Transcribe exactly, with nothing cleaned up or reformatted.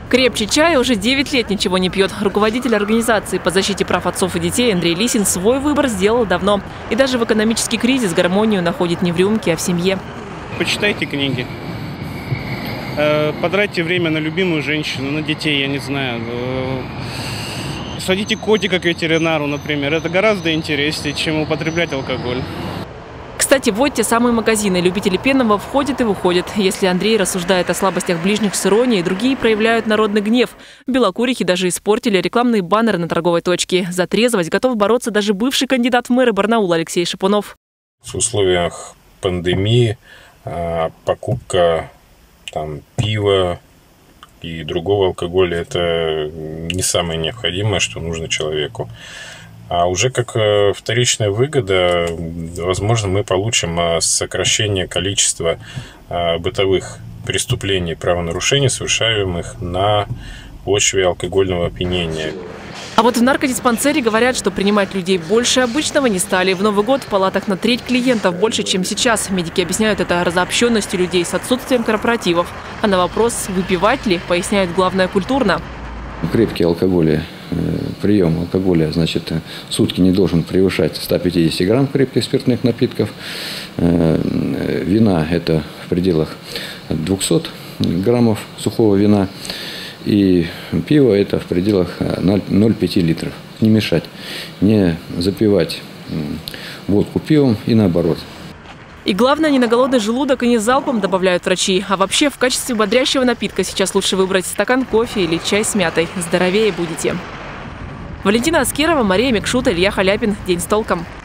Крепче чая уже девять лет ничего не пьет. Руководитель организации по защите прав отцов и детей Андрей Лисин свой выбор сделал давно. И даже в экономический кризис гармонию находит не в рюмке, а в семье. Почитайте книги. Потратьте время на любимую женщину, на детей, я не знаю. Садите котика к ветеринару, например. Это гораздо интереснее, чем употреблять алкоголь. Кстати, вот те самые магазины. Любители пенного входят и выходят. Если Андрей рассуждает о слабостях ближних с иронией, другие проявляют народный гнев. В Белокурихе даже испортили рекламные баннеры на торговой точке. За трезвость готов бороться даже бывший кандидат в мэры Барнаула Алексей Шипунов. В условиях пандемии покупка там, пива и другого алкоголя – это не самое необходимое, что нужно человеку. А уже как вторичная выгода, возможно, мы получим сокращение количества бытовых преступлений и правонарушений, совершаемых на почве алкогольного опьянения. А вот в наркодиспансере говорят, что принимать людей больше обычного не стали. В Новый год в палатах на треть клиентов больше, чем сейчас. Медики объясняют это разобщенностью людей с отсутствием корпоративов. А на вопрос, выпивать ли, поясняют, главное культурно. Крепкие алкоголи, прием алкоголя, значит, в сутки не должен превышать ста пятидесяти грамм крепких спиртных напитков. Вина – это в пределах двухсот граммов сухого вина. И пиво – это в пределах ноль целых пять десятых литров. Не мешать, не запивать водку пивом и наоборот. И главное, не на голодный желудок и не залпом, добавляют врачи. А вообще, в качестве бодрящего напитка сейчас лучше выбрать стакан кофе или чай с мятой. Здоровее будете. Валентина Аскерова, Мария Микшута, Илья Халяпин. День с толком.